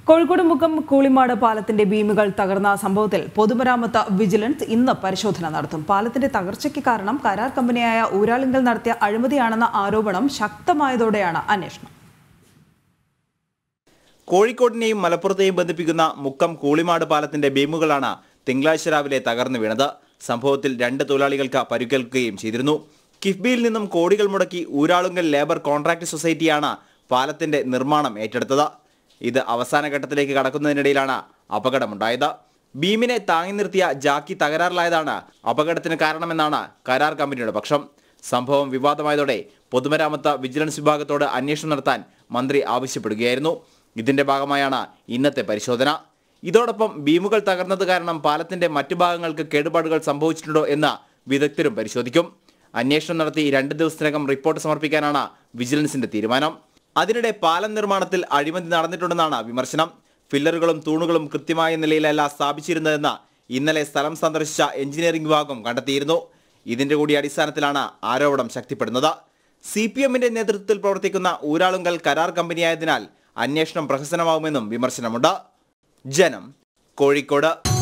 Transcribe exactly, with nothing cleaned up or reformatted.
കോഴിക്കോട് മുക്കം കൂളിമാട് പാലത്തിന്റെ ബീമുകൾ തകർന്ന സംഭവത്തിൽ പൊതുമരാമത്ത് വിജിലൻസ് ഇന്ന് പരിശോധന നടത്തും. പാലത്തിന്റെ തകർച്ചയ്ക്ക് കാരണം കരാർ കമ്പനിയായ ഊരാളുങ്കൽ നടത്തിയ അഴിമതിയാണെന്ന ആരോപണം ശക്തമായതോടെയാണ് അന്വേഷണം. കോഴിക്കോടിനെയും മലപ്പുറത്തെയും ബന്ധിപ്പിക്കുന്ന മുക്കം കൂളിമാട് പാലത്തിന്റെ ബീമുകളാണ് തിങ്കളാഴ്ച രാവിലെ തകർന്നു വീണത്. സംഭവത്തിൽ രണ്ട് തൊഴിലാളികൾക്ക് പരിക്കേൽക്കുകയും ചെയ്തിരുന്നു. കിഫ്ബിയിൽ നിന്നും കോടികൾ മുടക്കി ഊരാളുങ്കൽ ലേബർ കോൺട്രാക്ട് സൊസൈറ്റിയാണ് പാലത്തിന്റെ നിർമ്മാണം ഏറ്റെടുത്തത്. ഇത് അവസാന ഘട്ടത്തിലേക്ക് കടക്കുന്നതിനിടയിലാണ് അപകടമുണ്ടായത്. ബീമിനെ താങ്ങി നിർത്തിയ ജാക്കി തകരാറിലായതാണ് അപകടത്തിന് കാരണമെന്നാണ് കരാർ കമ്പനിയുടെ പക്ഷം. സംഭവം വിവാദമായതോടെ പൊതുമരാമത്ത് വിജിലൻസ് വിഭാഗത്തോട് അന്വേഷണം നടത്താൻ മന്ത്രി ആവശ്യപ്പെടുകയായിരുന്നു. ഇതിന്റെ ഭാഗമായാണ് ഇന്നത്തെ പരിശോധന. ഇതോടൊപ്പം ബീമുകൾ തകർന്നത് കാരണം പാലത്തിന്റെ മറ്റു ഭാഗങ്ങൾക്ക് കേടുപാടുകൾ സംഭവിച്ചിട്ടുണ്ടോ എന്ന് വിദഗ്ധരും പരിശോധിക്കും. അന്വേഷണം നടത്തി രണ്ട് ദിവസത്തിനകം റിപ്പോർട്ട് സമർപ്പിക്കാനാണ് വിജിലൻസിന്റെ തീരുമാനം. അതിനിടെ പാലം നിർമ്മാണത്തിൽ അഴിമതി നടന്നിട്ടുണ്ടെന്നാണ് വിമർശനം. ഫില്ലറുകളും തൂണുകളും കൃത്യമായ നിലയിലല്ല സ്ഥാപിച്ചിരുന്നതെന്ന് ഇന്നലെ സ്ഥലം സന്ദർശിച്ച എഞ്ചിനീയറിംഗ് വിഭാഗം കണ്ടെത്തിയിരുന്നു. ഇതിന്റെ കൂടി അടിസ്ഥാനത്തിലാണ് ആരോപണം ശക്തിപ്പെടുന്നത്. സി പി എമ്മിന്റെ നേതൃത്വത്തിൽ പ്രവർത്തിക്കുന്ന ഊരാളുങ്കൽ കരാർ കമ്പനിയായതിനാൽ അന്വേഷണം പ്രഹസനമാവുമെന്നും വിമർശനമുണ്ട്. ജനം, കോഴിക്കോട്.